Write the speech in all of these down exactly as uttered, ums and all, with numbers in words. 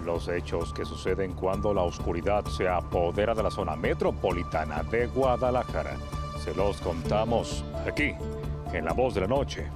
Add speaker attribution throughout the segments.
Speaker 1: Los hechos que suceden cuando la oscuridad se apodera de la zona metropolitana de Guadalajara. Se los contamos aquí, en La Voz de la Noche.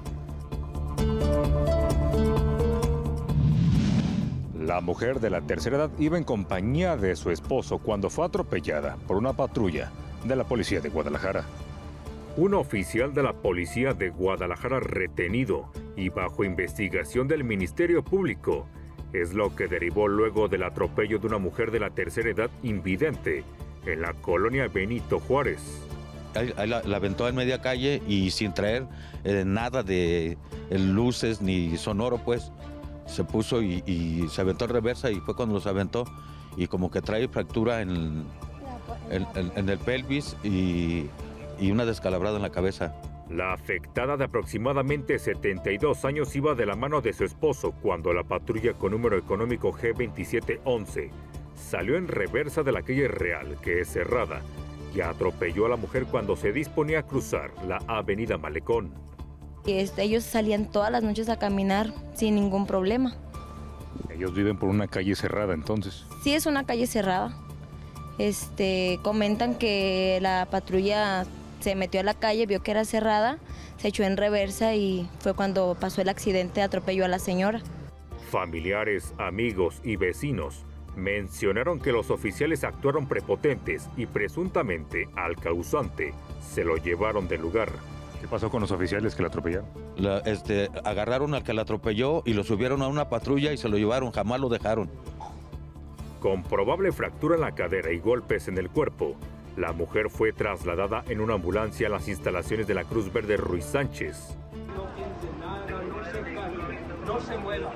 Speaker 1: La mujer de la tercera edad iba en compañía de su esposo cuando fue atropellada por una patrulla de la policía de Guadalajara. Un oficial de la policía de Guadalajara retenido y bajo investigación del Ministerio Público es lo que derivó luego del atropello de una mujer de la tercera edad invidente en la colonia Benito Juárez.
Speaker 2: Ahí, ahí la, la aventó en media calle y sin traer eh, nada de eh, luces ni sonoro, pues se puso y, y se aventó en reversa y fue cuando los aventó y como que trae fractura en, en, en, en el pelvis y, y una descalabrada en la cabeza.
Speaker 1: La afectada de aproximadamente setenta y dos años iba de la mano de su esposo cuando la patrulla con número económico G veintisiete once salió en reversa de la calle Real, que es cerrada, y atropelló a la mujer cuando se disponía a cruzar la avenida Malecón.
Speaker 3: Este, ellos salían todas las noches a caminar sin ningún problema.
Speaker 1: Ellos viven por una calle cerrada, entonces.
Speaker 3: Sí, es una calle cerrada. Este, comentan que la patrulla se metió a la calle, vio que era cerrada, se echó en reversa y fue cuando pasó el accidente, atropelló a la señora.
Speaker 1: Familiares, amigos y vecinos mencionaron que los oficiales actuaron prepotentes y presuntamente al causante se lo llevaron del lugar. ¿Qué pasó con los oficiales que la atropellaron?
Speaker 2: La, este, agarraron al que la atropelló y lo subieron a una patrulla y se lo llevaron, jamás lo dejaron.
Speaker 1: Con probable fractura en la cadera y golpes en el cuerpo, la mujer fue trasladada en una ambulancia a las instalaciones de la Cruz Verde Ruiz Sánchez.
Speaker 4: No piense nada, no se calme, no se mueva.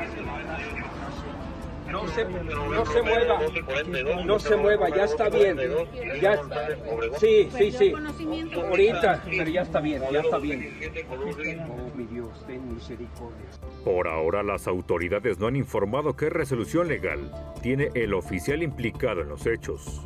Speaker 4: No se, no se mueva, no se mueva, ya está bien. Ya, sí, sí, sí. Ahorita, pero ya está bien, ya está bien. Oh, mi Dios, ten misericordia.
Speaker 1: Por ahora, las autoridades no han informado qué resolución legal tiene el oficial implicado en los hechos.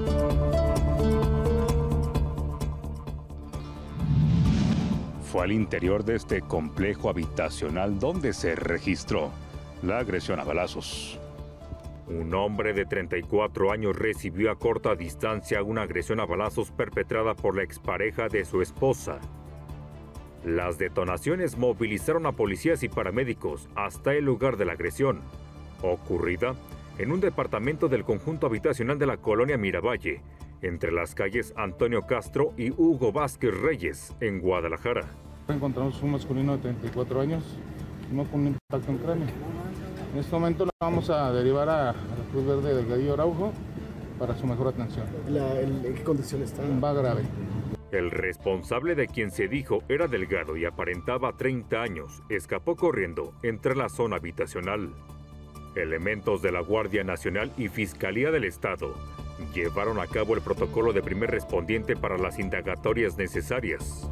Speaker 1: Fue al interior de este complejo habitacional donde se registró la agresión a balazos. Un hombre de treinta y cuatro años recibió a corta distancia una agresión a balazos perpetrada por la expareja de su esposa. Las detonaciones movilizaron a policías y paramédicos hasta el lugar de la agresión, ocurrida en un departamento del conjunto habitacional de la colonia Miravalle, entre las calles Antonio Castro y Hugo Vázquez Reyes, en Guadalajara.
Speaker 5: Encontramos un masculino de treinta y cuatro años, uno con un impacto en cráneo. En este momento la vamos a derivar a la Cruz Verde Delgadillo Araujo para su mejor atención.
Speaker 6: La, el, ¿En qué condición está?
Speaker 5: Va grave.
Speaker 1: El responsable, de quien se dijo era delgado y aparentaba treinta años, escapó corriendo entre la zona habitacional. Elementos de la Guardia Nacional y Fiscalía del Estado llevaron a cabo el protocolo de primer respondiente para las indagatorias necesarias.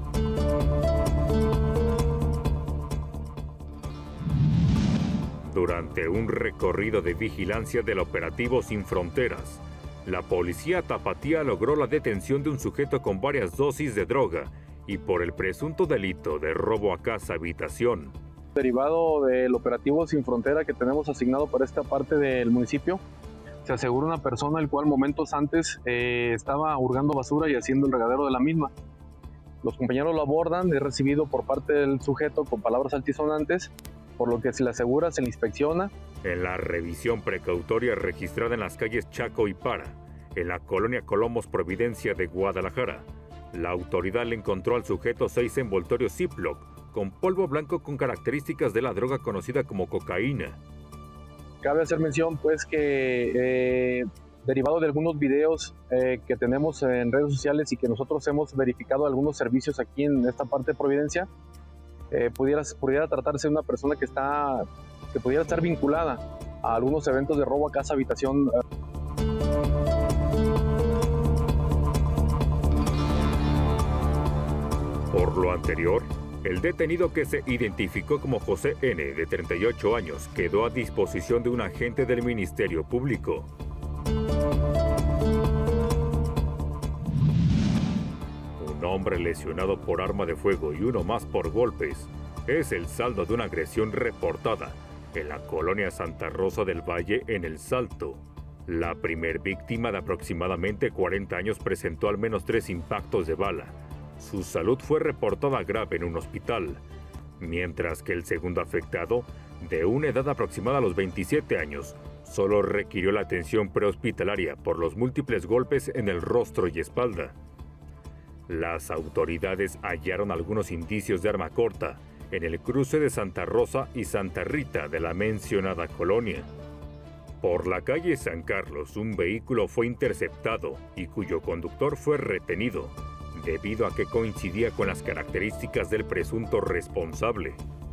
Speaker 1: Durante un recorrido de vigilancia del operativo Sin Fronteras, la policía tapatía logró la detención de un sujeto con varias dosis de droga y por el presunto delito de robo a casa habitación.
Speaker 7: Derivado del operativo Sin Frontera que tenemos asignado para esta parte del municipio, se asegura una persona el cual momentos antes eh, estaba hurgando basura y haciendo el regadero de la misma. Los compañeros lo abordan, es recibido por parte del sujeto con palabras altisonantes, por lo que se le asegura, se le inspecciona.
Speaker 1: En la revisión precautoria registrada en las calles Chaco y Para, en la colonia Colomos Providencia de Guadalajara, la autoridad le encontró al sujeto seis envoltorios Ziploc con polvo blanco con características de la droga conocida como cocaína.
Speaker 7: Cabe hacer mención pues que eh, derivado de algunos videos eh, que tenemos en redes sociales y que nosotros hemos verificado algunos servicios aquí en esta parte de Providencia, Eh, pudiera, pudiera tratarse de una persona que está que pudiera estar vinculada a algunos eventos de robo a casa habitación.
Speaker 1: Por lo anterior, el detenido, que se identificó como José N., de treinta y ocho años, quedó a disposición de un agente del Ministerio Público. Un hombre lesionado por arma de fuego y uno más por golpes es el saldo de una agresión reportada en la colonia Santa Rosa del Valle, en El Salto. La primer víctima, de aproximadamente cuarenta años, presentó al menos tres impactos de bala. Su salud fue reportada grave en un hospital, mientras que el segundo afectado, de una edad aproximada a los veintisiete años, solo requirió la atención prehospitalaria por los múltiples golpes en el rostro y espalda. Las autoridades hallaron algunos indicios de arma corta en el cruce de Santa Rosa y Santa Rita de la mencionada colonia. Por la calle San Carlos, un vehículo fue interceptado y cuyo conductor fue retenido, debido a que coincidía con las características del presunto responsable.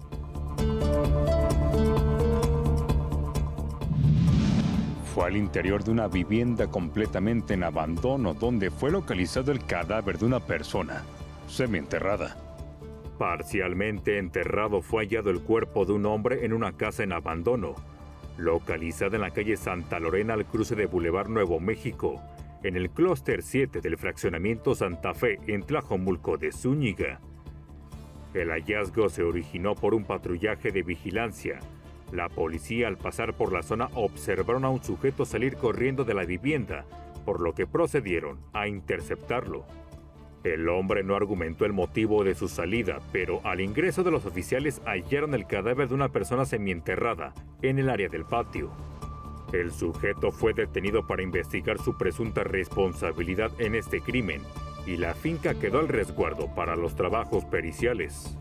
Speaker 1: Fue al interior de una vivienda completamente en abandono, donde fue localizado el cadáver de una persona semienterrada. Parcialmente enterrado fue hallado el cuerpo de un hombre en una casa en abandono, localizada en la calle Santa Lorena al cruce de Boulevard Nuevo México, en el clúster siete del fraccionamiento Santa Fe en Tlajomulco de Zúñiga. El hallazgo se originó por un patrullaje de vigilancia. La policía, al pasar por la zona, observaron a un sujeto salir corriendo de la vivienda, por lo que procedieron a interceptarlo. El hombre no argumentó el motivo de su salida, pero al ingreso de los oficiales hallaron el cadáver de una persona semienterrada en el área del patio. El sujeto fue detenido para investigar su presunta responsabilidad en este crimen, y la finca quedó al resguardo para los trabajos periciales.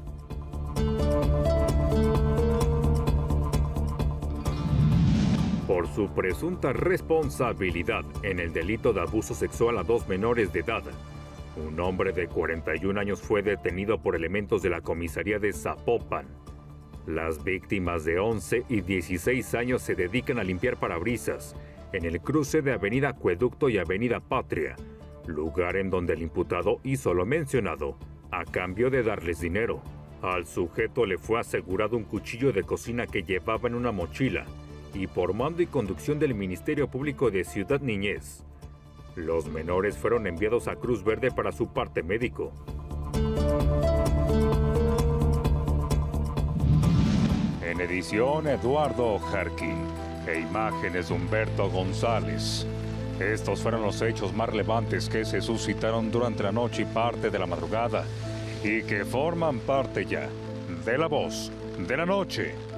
Speaker 1: Por su presunta responsabilidad en el delito de abuso sexual a dos menores de edad, un hombre de cuarenta y un años fue detenido por elementos de la comisaría de Zapopan. Las víctimas de once y dieciséis años se dedican a limpiar parabrisas en el cruce de Avenida Acueducto y Avenida Patria, lugar en donde el imputado hizo lo mencionado a cambio de darles dinero. Al sujeto le fue asegurado un cuchillo de cocina que llevaba en una mochila, y por mando y conducción del Ministerio Público de Ciudad Niñez, los menores fueron enviados a Cruz Verde para su parte médico. En edición, Eduardo Jarquín, e imágenes de Humberto González. Estos fueron los hechos más relevantes que se suscitaron durante la noche y parte de la madrugada, y que forman parte ya de La Voz de la Noche.